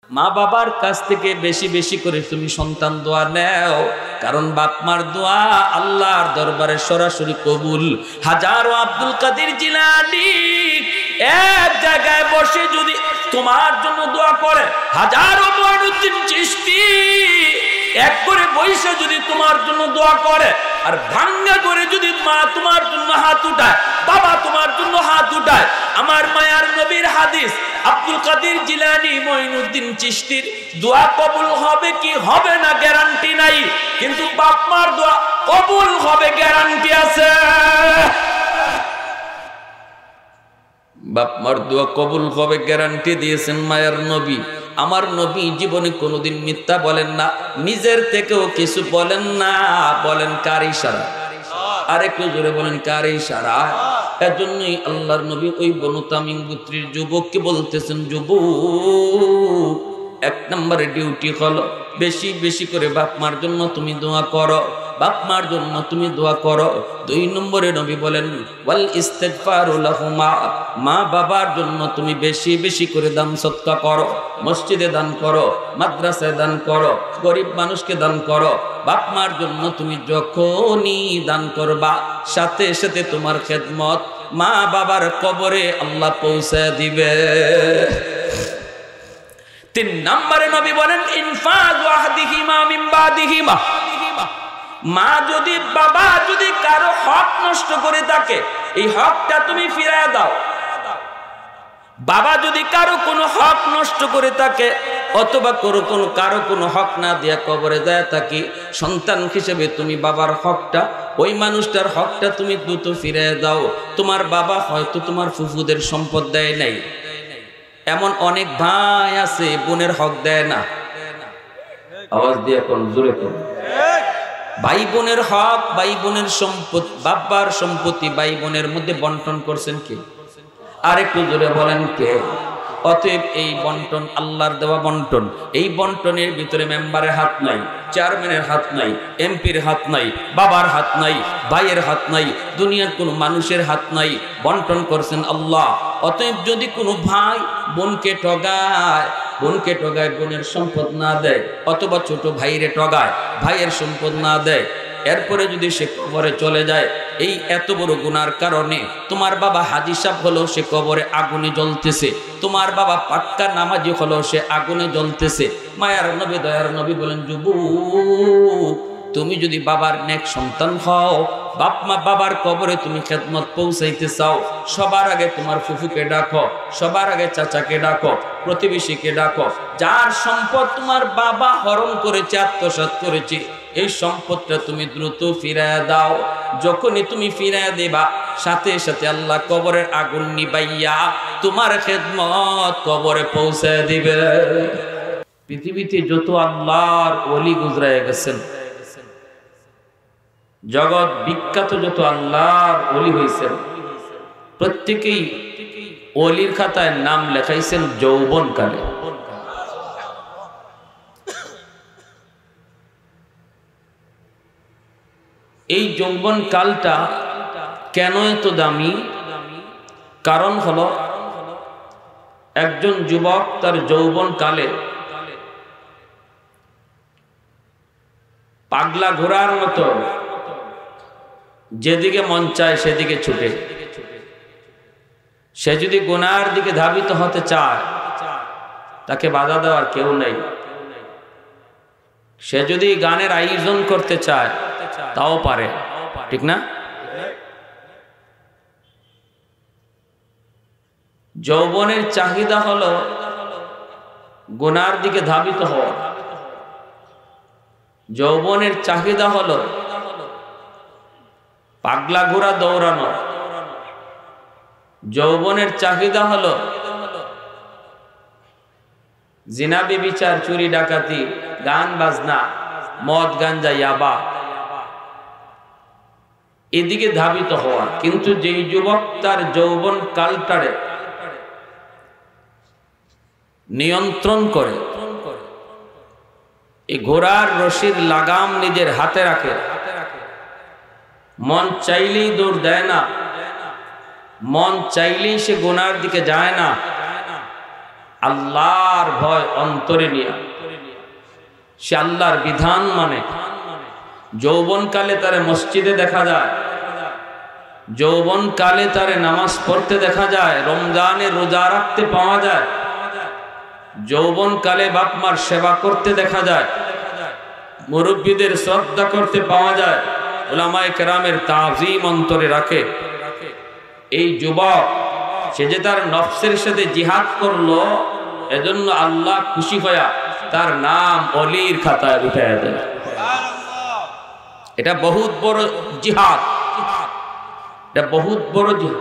মা বাবার কাছ থেকে বেশি বেশি করে তুমি সন্তান দোয়া নেও, কারণ বাপ মার দোয়া আল্লাহর দরবারে সরাসরি কবুল। হাজারো আব্দুল কাদের জিলানী এক জায়গায় বসে যদি তোমার জন্য দোয়া করে, হাজারো মঈনুদ্দিন চিশতি এক করে বসে যদি তোমার জন্য দোয়া করে, আর ভাঙ্গা করে যদি মা তোমার জন্য হাত উঠায়, বাবা তোমার জন্য হাত উঠায়, আমার মায়ার নবীর হাদিস, আব্দুল কাদের জিলানী মঈনুদ্দিন চিশতির দোয়া কবুল হবে কি হবে না গ্যারান্টি নাই, কিন্তু বাপ মার দোয়া কবুল হবে গ্যারান্টি আছে। বাপ মার দোয়া কবুল হবে গ্যারান্টি দিয়েছেন মায়ার নবী। আমার নবী জীবনে কোনোদিন মিথ্যা বলেন না, নিজের থেকেও কিছু বলেন না। বলেন কার ইশারা? আর একটু জোরে বলেন কার ইশারা? এজন্যই আল্লাহর নবী ওই বনু তামিম গোত্রের যুবককে বলতেছেন, যুবক, এক নম্বরে ডিউটি হলো বেশি বেশি করে বাপ মার জন্য তুমি দোয়া করো, বাপ মার জন্য তুমি দোয়া করো। দুই নম্বরে নবী বলেন ওয়াল ইস্তিগফারু লাহুমা, মা বাবার জন্য তুমি বেশি বেশি করে দান সদকা করো, মসজিদে দান করো, মাদ্রাসায় দান করো, গরিব মানুষকে দান করো। বাপ মার জন্য তুমি যখনই দান করবা, সাথে সাথে তোমার খেদমত মা বাবার কবরে আল্লাহ পৌঁছে দিবে। তিন নম্বরে নবী বলেন ইনফাযু আহদিহিমা মিন বাদিহিমা, মা যদি বাবা যদি কারো হক নষ্ট করে থাকে, এই হকটা তুমি ফিরিয়ে দাও। বাবা যদি কারো কোনো হক নষ্ট করে থাকে, অথবা কারো কোনো হক না দিয়া কবরে যায় থাকি, সন্তান হিসেবে তুমি বাবার হকটা, ওই মানুষটার হকটা তুমি দ্রুত ফিরিয়ে দাও। তোমার বাবা হয়তো তোমার ফুফুদের সম্পদ দেয় নাই, এমন অনেক ভাই আছে বোনের হক দেয় না। আওয়াজ দিয়ে কোন জোরে কোন ভাই বোনের হক, ভাই বোনের সম্পত্তি, বাবার সম্পত্তি ভাই বোনের মধ্যে বন্টন করছেন কে? আর একটু জোরে বলেন কে? অতএব এই বন্টন আল্লাহর দেওয়া বন্টন, এই বন্টনের ভিতরে মেম্বারের হাত নাই, চেয়ারম্যানের হাত নাই, এমপির হাত নাই, বাবার হাত নাই, ভাইয়ের হাত নাই, দুনিয়ার কোনো মানুষের হাত নাই, বন্টন করছেন আল্লাহ। অতএব যদি কোনো ভাই বোনকে ঠগায়, বোনের সম্পদ না দেয়, অথবা ছোট ভাইরে ঠগায়, ভাইয়ের সম্পদ না দেয়, এরপরে যদি সে কবরে চলে যায়, এই এত বড় গুনার কারণে তোমার বাবা হাজী সাহেব হলো সে কবরে আগুনে জ্বলতেছে, তোমার বাবা পাক্কা নামাজি হলো সে আগুনে জ্বলতেছে। মায়ার নবী দয়ার নবী বলেন, যুবক, তুমি যদি বাবার নেক সন্তান হও, বাবার কবরে তুমি খেদমত পৌঁছাইতে চাও, সবার আগে তোমার ফুফুকে ডাকো, সবার আগে চাচাকে ডাকো, প্রতিবেশীকে ডাকো। যার সম্পদ তোমার বাবা হরণ করেছে, আত্মসাৎ করেছে, এই সম্পদটা তুমি দ্রুত ফিরাইয়া দাও। যখনই তুমি ফিরাইয়া দেবা, সাথে সাথে আল্লাহ কবরের আগুন নিবাইয়া তোমার খেদমত কবরে পৌঁছায় দিবে। পৃথিবীতে যত আল্লাহর ওলি গুজরায় গেছেন, জগৎ বিখ্যাত যত আল্লাহর ওলি হয়েছেন, প্রত্যেকেই ওলির খাতায় নাম লেখাইছেন যৌবনকালে। এই যৌবন কালটা কেন এত দামি? কারণ হলো একজন যুবক তার যৌবন কালে পাগলা ঘোড়ার মতো যেদিকে মন চায় সেদিকে ছুটে। সে যদি গুনার দিকে ধাবিত হতে চায়, তাকে বাধা দেওয়ার কেউ নেই। সে যদি গানের আয়োজন করতে চায়, তাও পারে, ঠিক না? যৌবনের চাহিদা হলো গুনার দিকে ধাবিত হওয়া, যৌবনের চাহিদা হলো পাগলা ঘোড়া দৌড়ানো, যৌবনের চাহিদা হলো জিনা ব্যভিচার, চুরি ডাকাতি, গান বাজনা, মদ গাঞ্জা, ইয়াবা, এদিকে ধাবিত হওয়া। কিন্তু যেই যুবক তার যৌবন কালটারে নিয়ন্ত্রণ করে, এই ঘোড়ার রশির লাগাম নিজের হাতে রাখে, মন চাইলেই দৌড় দেয় না, মন চাইলেই সে গুনার দিকে যায় না, আল্লাহর ভয় অন্তরে নিয়ে সে আল্লাহর বিধান মানে। যৌবনকালে তারে মসজিদে দেখা যায়, যৌবনকালে তারে নামাজ পড়তে দেখা যায়, রমজানের রোজা রাখতে পাওয়া যায়, যৌবনকালে বাপ মার সেবা করতে দেখা যায়, মুরব্বীদের শ্রদ্ধা করতে পাওয়া যায়, উলামায়ে কেরামের তাজিম অন্তরে রাখে। এই যুবক সে যে তার নফসের সাথে জিহাদ করলো, এজন্য আল্লাহ খুশি হইয়া তার নাম অলির খাতায় উঠাইয়া দেয়। এটা বহুত বড় জিহাদ, এটা বহুত বড় জিহাদ।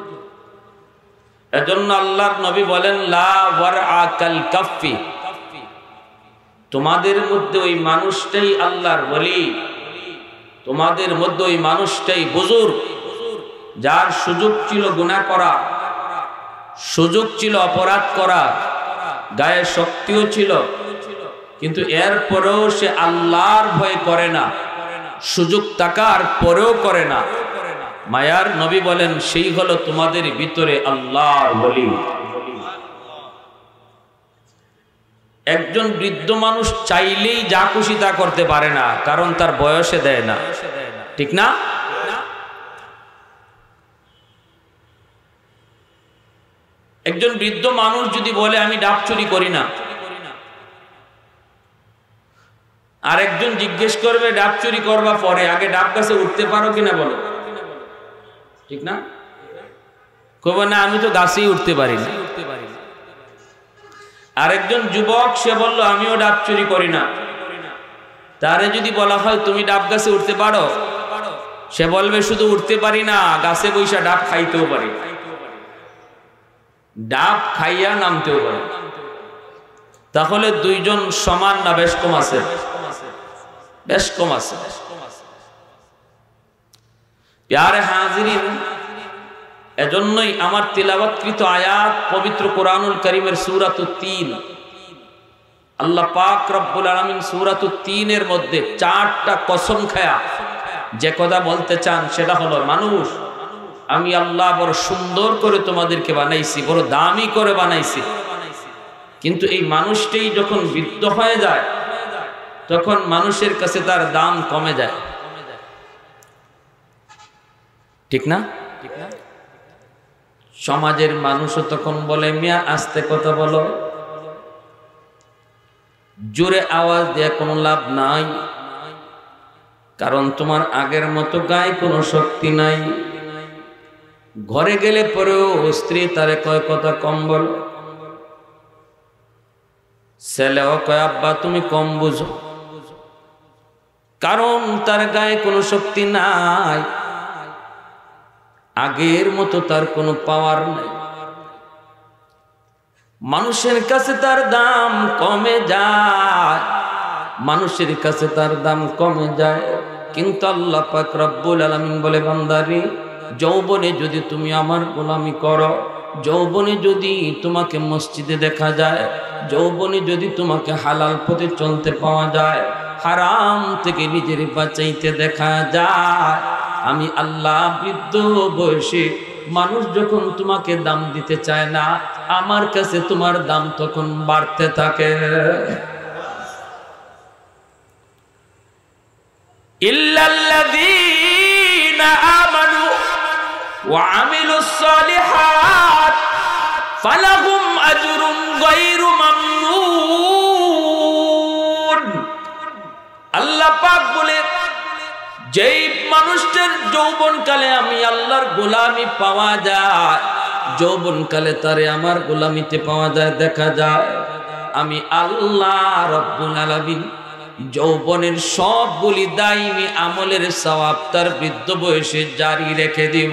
এজন্য আল্লাহর নবী বলেন লা ওয়ারআ কাল কাফি, তোমাদের মধ্যে ওই মানুষটাই আল্লাহর ওলি, তোমাদের মধ্যে ওই মানুষটাই বুজুর্গ, যার সুযোগ ছিল গুনাহ করা, সুযোগ ছিল অপরাধ করা, গায়ে শক্তিও ছিল, কিন্তু এরপরেও সে আল্লাহর ভয় করে না, সুযোগ থাকার পরেও করে না। মায়ার নবী বলেন সেই হলো তোমাদের ভিতরে আল্লাহর ওলি। একজন বৃদ্ধ মানুষ চাইলেই যা খুশি তা করতে পারে না, কারণ তার বয়সে দেয় না, ঠিক না? একজন বৃদ্ধ মানুষ যদি বলে আমি ডাব চুরি করি না, আর একজন জিজ্ঞেস করবে ডাব চুরি করবা পরে, আগে ডাব গাছে উঠতে পারো কিনা বলো, ঠিক না? কবে না আমি তো গাছেই উঠতে পারি না। আরেকজন যুবক সে বলল আমিও ডাব চুরি করি না, তারে যদি বলা হয় তুমি ডাব গাছে উঠতে পারো, সে বলবে শুধু উঠতে পারি না, গাছে বৈশা ডাব খাইতেও পারি, ডাব খাইয়া নামতেও পারি। তাহলে দুইজন সমান না বেশ কম আছে? বেশ কম আছে। প্যারে হাজিরিন, এজন্যই আমার তিলাওয়াতকৃত আয়াত পবিত্র কোরআনুল কারীমের সূরাতুত তিন, আল্লাহ পাক রব্বুল আলামিন সূরাতুত তিনের মধ্যে 4টা কসম খায়া যে কথা বলতে চান সেটা হলো, মানুষ আমি আল্লাহ বড় সুন্দর করে তোমাদেরকে বানাইছি, বড় দামি করে বানাইছি, কিন্তু এই মানুষটাই যখন বৃদ্ধ হয়ে যায় তখন মানুষের কাছে তার দাম কমে যায়, ঠিক না? সমাজের মানুষও তখন বলে মিয়া আস্তে কথা বলো, জোরে আওয়াজ দিয়ে কোনো লাভ নাই, কারণ তোমার আগের মতো গায়ে কোনো শক্তি নাই। ঘরে গেলে পরেও স্ত্রী তারে কয় কথা কম বলো, ছেলেও কয় আব্বা তুমি কম বুঝো, কারণ তার গায়ে কোনো শক্তি নাই, আগের মতো তার কোনো পাওয়ার নাই, মানুষের কাছে তার দাম কমে যায়, মানুষের কাছে তার দাম কমে যায়। কিন্তু আল্লাহ পাক রব্বুল আলামিন বলে বান্দারে, যৌবনে যদি তুমি আমার গোলামি করো, যৌবনে যদি তোমাকে মসজিদে দেখা যায়, যৌবনে যদি তোমাকে হালাল পথে চলতে পাওয়া যায়, হারাম থেকে নিজের বাঁচাইতে দেখা যায়, আমি আল্লাহ বৃদ্ধ বয়সে মানুষ যখন তোমাকে দাম দিতে চায় না, আমার কাছে তোমার দাম তখন বাড়তে থাকে। ইল্লাল্লাযীনা আমানু ওয়া আমিলুস সালিহাত ফালাহুম আজরুন গায়রু মামনুন। আল্লাহ পাক বলে, যেই মানুষটার যৌবনকালে আমি আল্লাহর গোলামি পাওয়া যায়, যৌবনকালে তারে আমার গোলামিতে পাওয়া যায়, দেখা যায়, আমি আল্লাহ রব্বুল আলামিন যৌবনের সবগুলি দায়ী আমলের সওয়াব তার বৃদ্ধ বয়সে জারি রেখে দিব।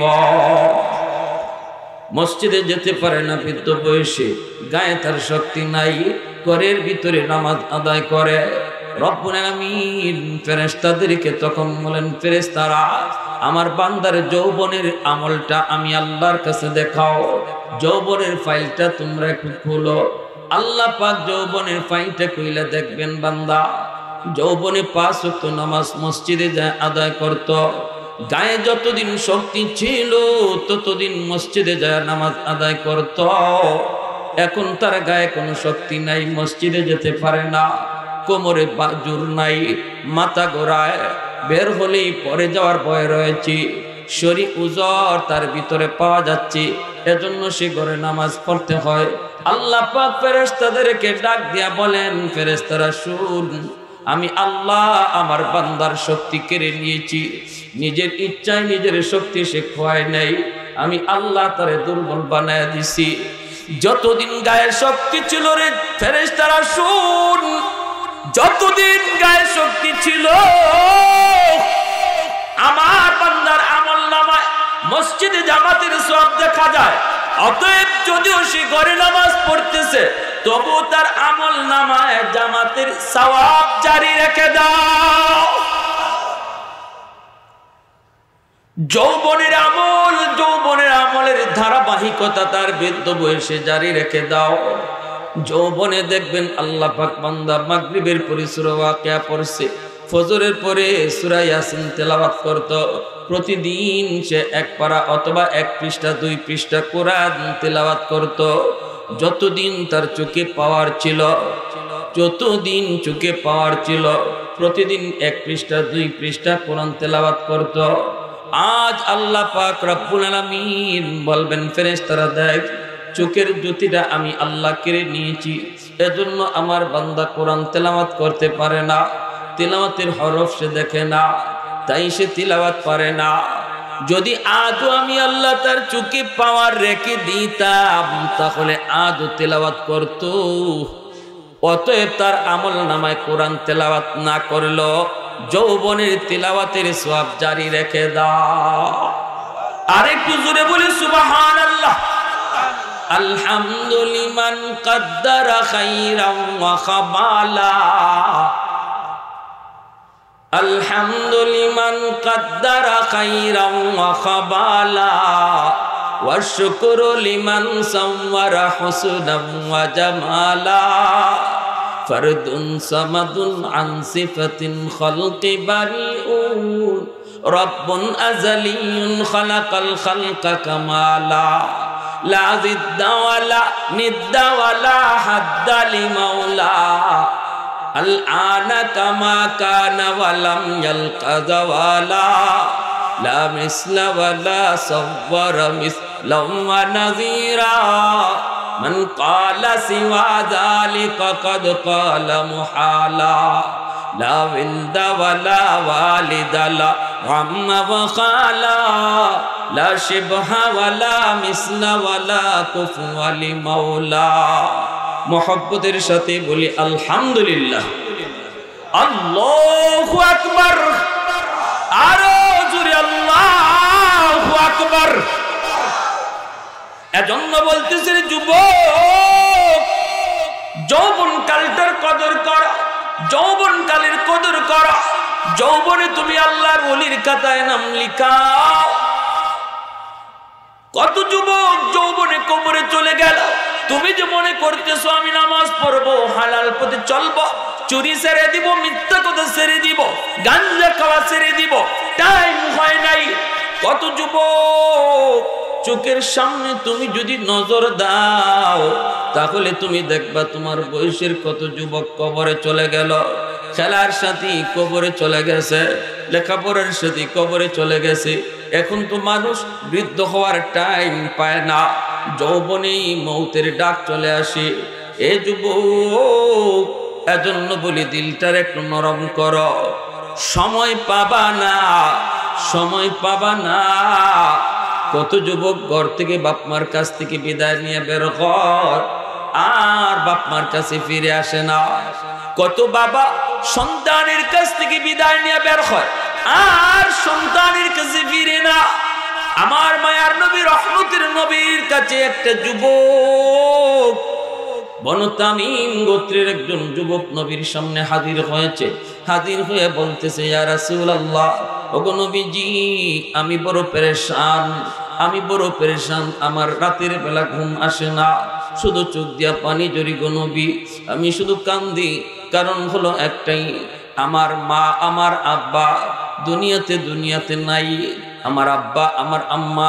মসজিদে যেতে পারে না বৃদ্ধ বয়সে, গায়ে তার শক্তি নাই, ঘরের ভিতরে নামাজ আদায় করে, রব্বুল আলামিন ফেরেশতাদেরকে তখন বলেন, ফেরেশতারা আমার বান্দার যৌবনের আমলটা আমি আল্লাহর কাছে দেখাও, যৌবনের ফাইলটা তোমরা একটু খোলো। আল্লাহ পাক যৌবনের ফাইলটা কইলা দেখবেন, বান্দা যৌবনে 5 ওয়াক্ত নামাজ মসজিদে যায় আদায় করত, গায়ে যতদিন শক্তি ছিল ততদিন মসজিদে যায় নামাজ আদায় করত, এখন তার গায়ে কোনো শক্তি নাই, মসজিদে যেতে পারে না, কোমরে জোর নাই, মাথা ঘোরায়, বের হলেই পরে যাওয়ার ভয় রয়েছে, শরীর উজর তার ভিতরে পাওয়া যাচ্ছে, এজন্য সে ঘরে নামাজ পড়তে হয়। আল্লাহ পাক ফেরেশতাদেরকে ডাক দিয়া বলেন, ফেরেশতারা শুন, আমি আল্লাহ আমার বান্দার শক্তি কেড়ে নিয়েছি, নিজের ইচ্ছায় নিজের শক্তি সে খোয়ায় নাই, আমি আল্লাহ তারে দুর্বল বানায় দিছি। যতদিন গায়ে শক্তি ছিল রে ফেরেশতারা শুন, যতদিন গায়ে শক্তি ছিল আমার বান্দার আমলনামায় মসজিদে জামাতের সওয়াব দেখা যায়। অতএব যদিও সে ঘরে নামাজ পড়তেছে, তবু তার আমলনামায় জামাতের সওয়াব জারি রেখে দাও। যৌবনের আমলের ধারাবাহিকতা তার বৃদ্ধ বয়সে জারি রেখে দাও। যৌবনে দেখবেন আল্লাহ পাক বান্দা মাগরিবের পরে সূরা ওয়াকিয়া পড়ছে, ফজরের পরে সূরা ইয়াসিন তেলাওয়াত করত, প্রতিদিন সে এক পারা অথবা এক পৃষ্ঠা 2 পৃষ্ঠা কোরআন তেলাওয়াত করত। যতদিন তার চোখে পাওয়ার ছিল, প্রতিদিন 1 পৃষ্ঠা 2 পৃষ্ঠা কোরআন তেলাওয়াত করত। আজ আল্লাহ পাক রব্বুল আলামিন বলবেন, ফেরেশতারা দেখ, চোখের জ্যোতিটা আমি আল্লাহ কেড়ে নিয়েছি, এজন্য আমার বান্দা কোরআন তেলাওয়াত করতে পারে না, তিলাওয়াতের হরফ সে দেখে না, তাই সে তিলাওয়াত পারে না। যদি আজও আমি আল্লাহ তার চোখে পাওয়ার রেখে দিতাম, তাহলে আজও তিলাওয়াত করত। অতএব তার আমলনামায় কোরআন তেলাওয়াত না করলো, যৌবনের তিলাওয়াতের সওয়াব জারি রেখে দাও। আরেকটু জোরে বলি সুবহানাল্লাহ। আলহামদুলিমান কদ্দারা খাইরাম ওয়া খাবালা, আলহামদুলিমান কদ্দারা খাইরাম ওয়া খাবালা, ওয়া শুকরু লিমান সাওয়ারা হুসনাম ওয়া জামালা, ফরদুন সামাদুন আন সিফাতিন খালকি বারিউন, রব্বুন আযালিয়ুন খালাকাল খালকা কামালা, লা জিদ্দা ওয়ালা নিদ্দা ওয়ালা হাদ্দা লিমাওলা, আল আনা কামা কানা ওয়ালাম ইয়ালকা যাওয়ালা, লা মিসলা ওয়ালা সাওয়ারা মিসলাম ওয়া নাযীরা, মান ক্বালা সিওয়া যালিকা ক্বাদ ক্বালা মুহালা, লা ওয়ালদা ওয়ালা ওয়ালিদা লা আম্মা ওয়া খালা, লা শিবহা ওয়ালা মিসলা ওয়ালা কুফুয়া লিমাওলা। মুহাব্বতের সাথে বলি আলহামদুলিল্লাহ। আল্লাহু আকবার, আরো জোরে আল্লাহু আকবার। এজন্য বলতেছে যুবক, যৌবন কালটার কদর কর, যৌবন কালের কদর কর। যৌবনে তুমি আল্লাহর ওলির খাতায় নাম লিখাও। কত যুবক যৌবনে কবরে চলে গেল। তুমি যে মনে করতেছো আমি নামাজ পড়বো, হালাল পথে চলবো, চুরি ছেড়ে দিব, মিথ্যা কথা ছেড়ে দিব, গাঞ্জা খাওয়া ছেড়ে দিব, টাইম হয় নাই। কত যুবক চোখের সামনে তুমি যদি নজর দাও, তাহলে তুমি দেখবা তোমার বয়সের কত যুবক কবরে চলে গেল। খেলার সাথী কবরে চলে গেছে, লেখাপড়ার সাথী কবরে চলে গেছে। এখন তো মানুষ বৃদ্ধ হওয়ার টাইম পায় না, যৌবনেই মৌতের ডাক চলে আসে। এ যুবক, এজন্য বলি দিলটার একটু নরম করো। সময় পাবা না, সময় পাবা না। কত যুবক ঘর থেকে বাপমার কাছ থেকে বিদায় নিয়ে বের হয়, আর বাপমার কাছে ফিরে আসে না। কত বাবা সন্তানের কাছ থেকে বিদায় নিয়ে বের হয়, আর সন্তানের কাছে ফিরে না। আমার মায়ার নবী রহমতের নবীর কাছে একটা যুবক, বনু তামিম গোত্রের একজন যুবক নবীর সামনে হাজির হয়েছে। হাজির হয়ে বলতেছে, ইয়া রাসূলুল্লাহ, ওগো নবীজি, আমি বড় পেরেশান, আমি বড় পেরেশান। আমার রাতের বেলা ঘুম আসে না, শুধু চোখ দিয়া পানি জড়ি গো নবী। আমি শুধু কান্দি, কারণ হলো একটাই, আমার মা আমার আব্বা দুনিয়াতে নাই। আমার আব্বা আমার আম্মা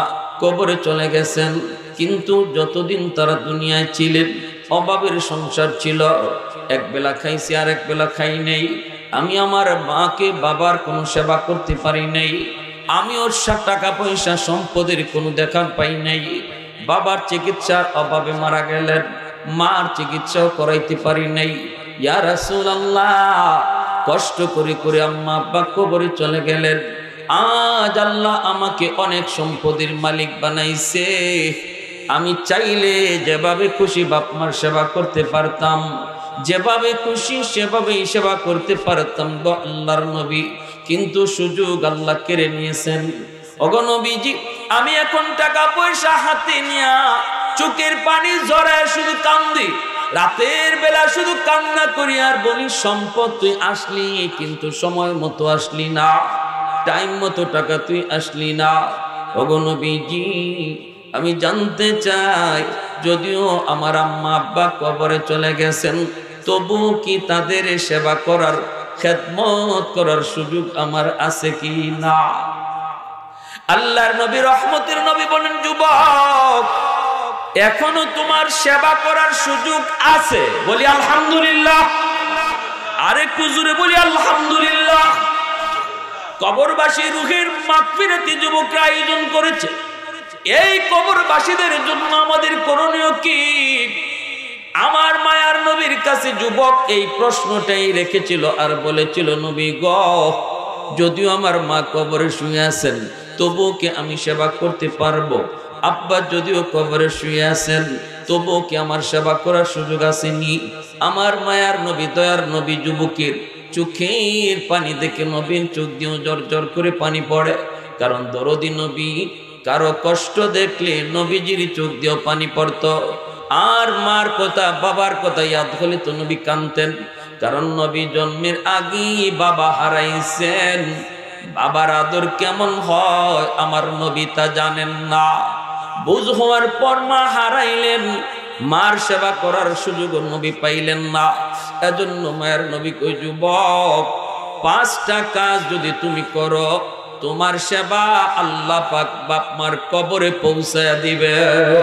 কবরে চলে গেছেন। কিন্তু যতদিন তারা দুনিয়ায় ছিলেন অভাবের সংসার ছিল, এক বেলা খাইছি আর এক বেলা খাই নেই। আমি আমার মাকে বাবার কোনো সেবা করতে পারি নাই, আমি ওর টাকা পয়সা সম্পদের কোনো দেখা পাই নাই। বাবার চিকিৎসার অভাবে মারা গেলেন, মার চিকিৎসাও করাইতে পারি নাই। ইয়া রাসূলুল্লাহ, কষ্ট করে করে আম্মা আব্বা কবরে চলে গেলেন। আজ আল্লাহ আমাকে অনেক সম্পদের মালিক বানাইছে, আমি চাইলে যেভাবে খুশি বাপ মার সেবা করতে পারতাম, যেভাবে খুশি সেভাবেই সেবা করতে পারতাম গো আল্লাহর নবী। কিন্তু সুযোগ আল্লাহ কেড়ে নিয়েছেন। ওগো নবীজি, আমি এখন টাকা পয়সা হাতে নিয়া চোখের পানি ঝরায় শুধু কান্দি, রাতের বেলা শুধু কান্না করি আর বলি, সম্পদ তুই আসলি কিন্তু সময় মতো আসলি না, টাইম মতো টাকা তুই আসলি না। ওগো নবীজি, আমি জানতে চাই, যদিও আমার আম্মা আব্বা কবরে চলে গেছেন, তবু কি তাদের সেবা করার, খেদমত করার সুযোগ আমার আছে কি না? আল্লাহর নবী, রহমতের নবী বলেন, যুবক, এখনো তোমার সেবা করার সুযোগ আছে। বলি আলহামদুলিল্লাহ। আরেকটু জোরে বলি আলহামদুলিল্লাহ। কবরবাসী রুহের মাগফিরাতি যুবকরা আয়োজন করেছে। এই কবরবাসীদের জন্য আমাদের করণীয় কি? আমার মায়ার নবীর কাছে যুবক এই প্রশ্নটাই রেখেছিল আর বলেছিল, নবী গো, যদিও আমার মা কবরে শুয়ে আছেন, তবুও কি আমি সেবা করতে পারবো? আব্বা যদিও কবরে শুয়ে আছেন, তবুও কি আমার সেবা করার সুযোগ আসেনি? আমার মায়ার নবী, দয়ার নবী যুবকের চোখের পানি দেখে নবীন চোখ দিয়েও জর জর করে পানি পড়ে। কারণ দরদি নবী, কারো কষ্ট দেখলে নবীজির চোখ দিয়েও পানি পড়ত। আর মার কথা, বাবার কথা ইয়াদ হলে তো নবী কাঁদতেন। কারণ নবী জন্মের আগেই বাবা হারাইছেন। বাবার আদর কেমন হয় আমার নবী তা জানেন না। বুঝ হওয়ার পর মা হারাইলেন, মার সেবা করার সুযোগ নবী পাইলেন না। এজন্য মায়ের নবী কই, যুবক, 5টা কাজ যদি তুমি করো, তোমার সেবা আল্লাহ পাক বাপ মার কবরে পৌঁছায়া দিবে।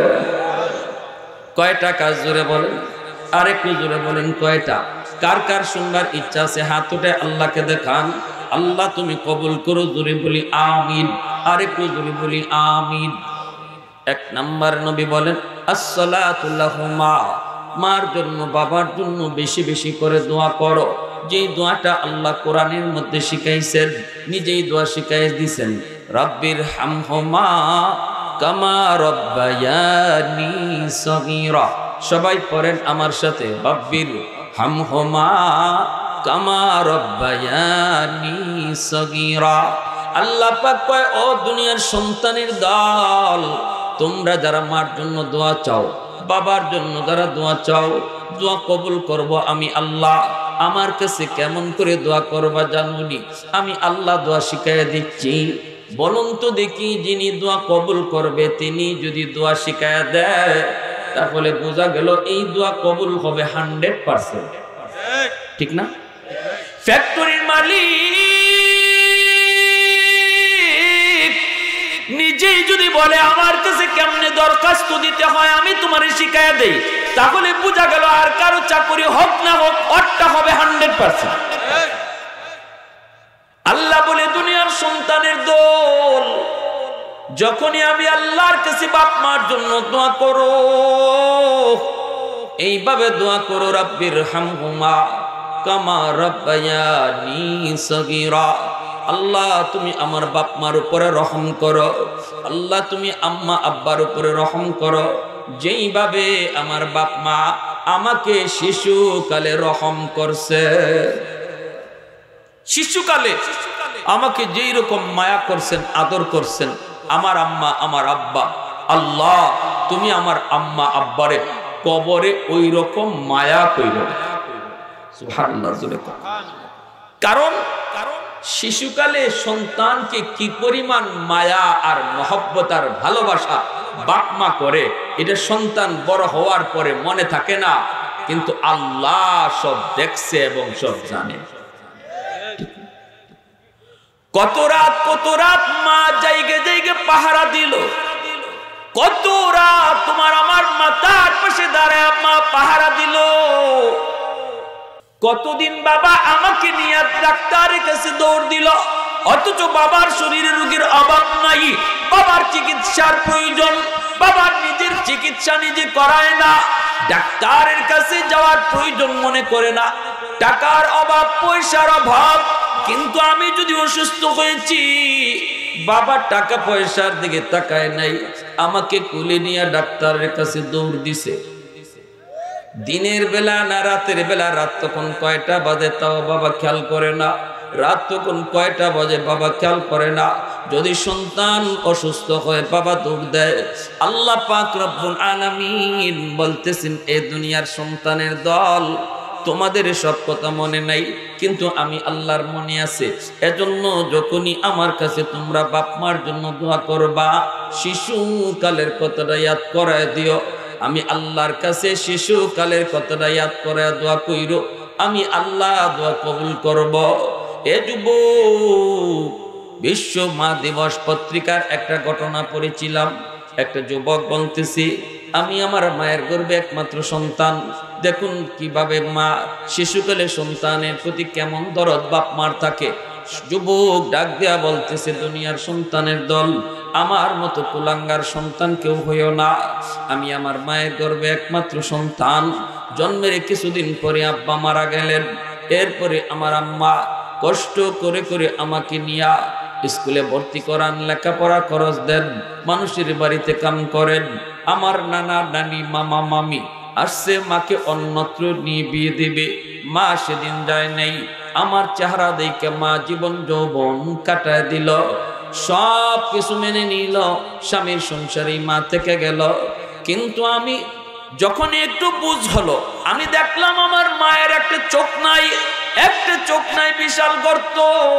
কয়টা কাজ জোরে বলেন? আরেকটু জোরে বলেন, কয়টা? কার কার শুনবার ইচ্ছা আছে হাত উঠে আল্লাহকে দেখান। আল্লাহ তুমি কবুল করো, জোরে বলি আমিন। আরেকটু জোরে বলি আমিন। 1 নাম্বার নবী বলেন, আসসালাতু লাহুমা, মার জন্য বাবার জন্য বেশি বেশি করে দোয়া করো। যেই দোয়াটা আল্লাহ কোরআনের মধ্যে শিখাইছেন, নিজেই দোয়া শিখাই দিয়েছেন, রাব্বির হামহুমা কামা রাব্বায়ানি সগীরা। সবাই পড়েন আমার সাথে, রাব্বির হামহুমা কামা রাব্বায়ানি সগীরা। আল্লাহ পাক কয়, ও দুনিয়ার সন্তানের দল, তোমরা যারা মার জন্য দোয়া চাও, বাবার জন্য যারা দোয়া চাও, দোয়া কবুল করব আমি আল্লাহ। আমার কাছে কেমন করে দোয়া করবা জানুনি? আমি আল্লাহ দোয়া শিখাইয়া দিচ্ছি। বলুন তো দেখি, যিনি দোয়া কবুল করবে তিনি যদি দোয়া শিখাইয়া দেয়, তাহলে বোঝা গেল এই দোয়া কবুল হবে 100%। ঠিক না? ফ্যাক্টরির মালিক নিজেই যদি বলে আমার কাছে কেমনে দরখাস্ত দিতে হয় আমি তোমারে শিখাইয়া দেই, তাহলে বোঝা গেল আর কারো চাকরি হোক না হোক, ওরটা হবে 100%। আল্লাহ বলে, দুনিয়ার সন্তানের দল, যখনই আমি আল্লাহর কাছে বাপ মার জন্য দোয়া করো, এইভাবে দোয়া করো, রাব্বির হামহুমা কামা রাব্বায়ানি সগীরা। আল্লাহ তুমি আমার বাপ মার উপরে রহম করো। আল্লাহ তুমি আম্মা আব্বার উপরে রহম করো, যেইভাবে আমার বাপ মা আমাকে শিশুকালে রহম করছে। শিশুকালে আমাকে যেই রকম মায়া করছেন, আদর করছেন, আমার আম্মা আমার আব্বা, আল্লাহ তুমি আমার আম্মা আব্বারে কবরে ওই রকম মায়া কইরো। সুবহানাল্লাহ। কারণ শিশুকালে সন্তানকে কি পরিমাণ মায়া আর মহব্বত আর ভালোবাসা বাপ মা করে, এটা সন্তান বড় হওয়ার পরে মনে থাকে না, কিন্তু আল্লাহ সব দেখছে এবং সব জানে। কত রাত মা জায়গায় জায়গায় পাহারা দিল, কত রাত তোমার আমার মাথার পাশে দাঁড়ায় মা পাহারা দিল। কতদিন বাবা আমাকে নিয়ে ডাক্তারের কাছে দৌড় দিল, অথচ বাবার শরীরে রোগের অভাব নাই, বাবার চিকিৎসার প্রয়োজন, বাবার নিজের চিকিৎসা নিজে করায় না, ডাক্তারের কাছে যাওয়ার প্রয়োজন মনে করে না, টাকার অভাব, পয়সার অভাব। কিন্তু আমি যদি অসুস্থ হয়েছি, বাবা টাকা পয়সার দিকে তাকায় নাই, আমাকে কোলে নিয়ে ডাক্তারের কাছে দৌড় দিছে। দিনের বেলা না রাতের বেলা, রাত তখন কয়টা বাজে তাও বাবা খেয়াল করে না, রাত তখন কয়টা বাজে বাবা খেয়াল করে না। যদি সন্তান অসুস্থ হয় বাবা দৌড় দেয়। আল্লাহ পাক রব্বুল আলামিন বলতেছেন, এ দুনিয়ার সন্তানের দল, তোমাদের সব কথা মনে নাই, কিন্তু আমি আল্লাহর মনে আছে। এজন্য যখনই আমার কাছে তোমরা বাপ মার জন্য দোয়া করবা, শিশুকালের কথাটা ইয়াদ করায় দিও। আমি আল্লাহর কাছে শিশুকালের কথাটা ইয়াদ করায় দোয়া কইরো, আমি আল্লাহ দোয়া কবুল করব। এ যুবক, বিশ্ব মা দিবস পত্রিকার একটা ঘটনা পড়েছিলাম। একটা যুবক বলতেছি, আমি আমার মায়ের গর্ভে একমাত্র সন্তান। দেখুন কিভাবে মা শিশুকালে সন্তানের প্রতি কেমন দরদ বাপ মার থাকে। যুবক ডাক দেয়া বলতেছে, দুনিয়ার সন্তানের দল, আমার মতো কুলাঙ্গার সন্তান কেউ হইও না। আমি আমার মায়ের গর্ভে একমাত্র সন্তান। জন্মের কিছুদিন পরে আব্বা মারা গেলেন। এরপরে আমার আম্মা কষ্ট করে করে আমাকে নিয়া স্কুলে ভর্তি করান, লেখাপড়া খরচ দেন, মানুষের বাড়িতে কাম করেন। আমার নানা নানি মামা মামি আসছে মাকে অন্যত্র নিয়ে বিয়ে দেবে, মা সেদিন যায় নাই। আমার চেহারা দেখে মা জীবন যৌবন কাটায় দিল, সব কিছু মেনে নিল, স্বামীর সংসারে মা থেকে গেল। কিন্তু আমি যখন একটু বুঝ হলো, আমি দেখলাম আমার মায়ের একটা চোখ নাই, একটা চোখ নাই, বিশাল গর্ত।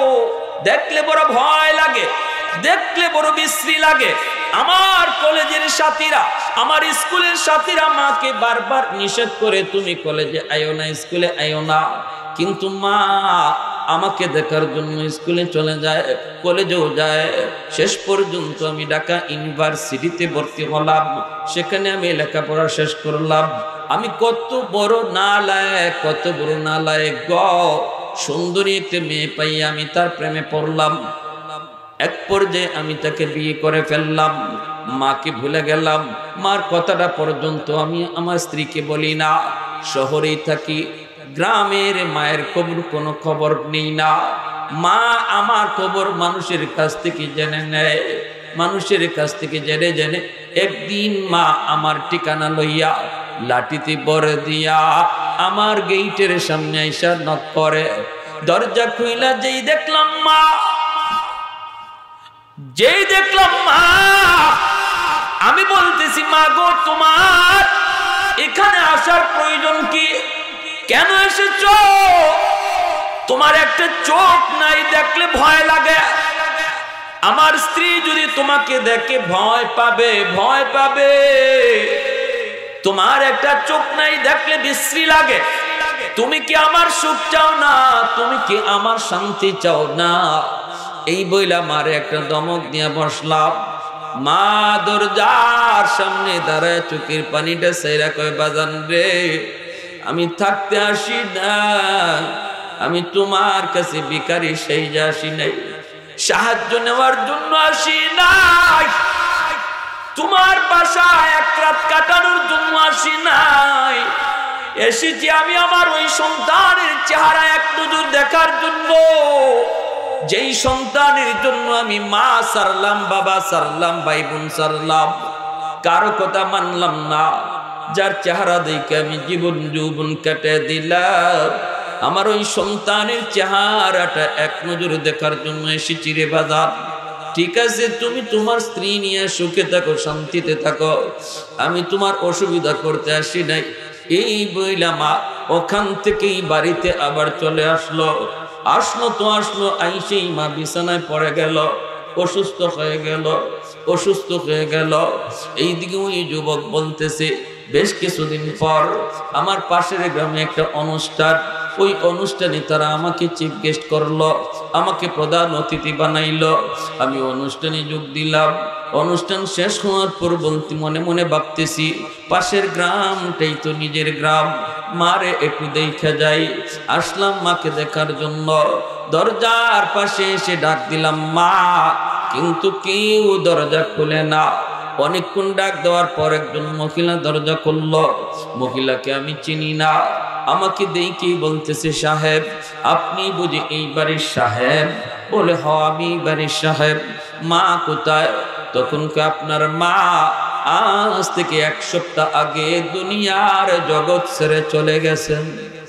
দেখলে বড় ভয় লাগে, দেখলে বড় বিশ্রী লাগে। আমার কলেজের সাথীরা, আমার স্কুলের সাথীরা মাকে বারবার নিষেধ করে, তুমি কলেজে আইও না, স্কুলে আইও না। কিন্তু মা আমাকে দেখার জন্য স্কুলে চলে যায়, কলেজেও যায়। শেষ পর্যন্ত আমি ঢাকা ইউনিভার্সিটিতে ভর্তি হলাম, সেখানে আমি লেখাপড়া শেষ করলাম। আমি কত বড় নালায়েক, কত বড় নালায়েক গ! সুন্দরী একটা মেয়ে পাই আমি তার প্রেমে পড়লাম। এক পর্যায়ে আমি তাকে বিয়ে করে ফেললাম, মাকে ভুলে গেলাম। মার কথাটা পর্যন্ত আমি আমার স্ত্রীকে বলি না। শহরেই থাকি, গ্রামের মায়ের খবর কোনো খবর নেই না। মা আমার খবর মানুষের কাছ থেকে জেনে নেয়, মানুষের কাছ থেকে জেনে জেনে একদিন মা আমার ঠিকানা লইয়া লাঠিতে বরে দিয়া আমার গেইটের সামনে আইসা নক করে। দরজা খুইলা যেই দেখলাম মা, যেই দেখলাম মা, আমি বলতেছি, মা গো, তোমার এখানে আসার প্রয়োজন কি? কেন এসেছ? তোমার একটা চোখ নাই, দেখলে ভয় লাগে। আমার স্ত্রী যদি তোমাকে দেখে ভয় পাবে, ভয় পাবে। তোমার একটা চোখ নাই, দেখলে বিশ্রী লাগে। তুমি কি আমার সুখ চাও না? তুমি কি আমার শান্তি চাও না? এই বইলা মারে একটা দমক দিয়ে বসলাম। মা দরজার সামনে দাঁড়ায় চোখের পানিটা সেরা কয়, বাজান রে, আমি থাকতে আসি না, আমি তোমার কাছে ভিখারি সেই যে আসি নাই, সাহায্য নেওয়ার জন্য আসি নাই, তোমার বাসায় এক রাত কাটানোর জন্য আসি নাই। এসেছি আমি আমার ওই সন্তানের চেহারা এক নজর দেখার জন্য, যেই সন্তানের জন্য আমি মা সারলাম, বাবা সারলাম, ভাই বোন সারলাম, কারো কথা মানলাম না, যার চেহারা দেখে আমি জীবন যৌবন কেটে দিলাম। আমার ওই সন্তানের চেহারাটা এক নজরে দেখার জন্য এসেছি রে বাজার। ঠিক আছে, তুমি তোমার স্ত্রী নিয়ে সুখে থাকো, শান্তিতে থাকো, আমি তোমার অসুবিধা করতে আসি নাই। এই বইলা মা ওখান থেকেই বাড়িতে আবার চলে আসলো। আসলো তো আসলো, আইসেই মা বিছানায় পড়ে গেল, অসুস্থ হয়ে গেল, অসুস্থ হয়ে গেল। এইদিকে ওই যুবক বলতেছে, বেশ কিছুদিন পর আমার পাশের গ্রামে একটা অনুষ্ঠান, ওই অনুষ্ঠানে তারা আমাকে চিফ গেস্ট করলো, আমাকে প্রধান অতিথি বানাইলো। আমি অনুষ্ঠানে যোগ দিলাম। অনুষ্ঠান শেষ হওয়ার পর বলতে মনে মনে ভাবতেছি পাশের গ্রামটাই তো নিজের গ্রাম, মারে একটু দেখা যাই। আসলাম মাকে দেখার জন্য, দরজার পাশে এসে ডাক দিলাম মা, কিন্তু কেউ দরজা খুলে না। অনেকক্ষণ ডাক দেওয়ার পর একজন মহিলা দরজা খুলল। মহিলাকে আমি চিনি না, আমাকে দেখেই বলতেছে সাহেব আপনি বুঝি এই বাড়ির সাহেব? বলে হ আমি বাড়ির সাহেব। মা কোথায়? তখন আপনার মা আজ থেকে 1 সপ্তাহ আগে দুনিয়ার জগৎ ছেড়ে চলে গেছেন।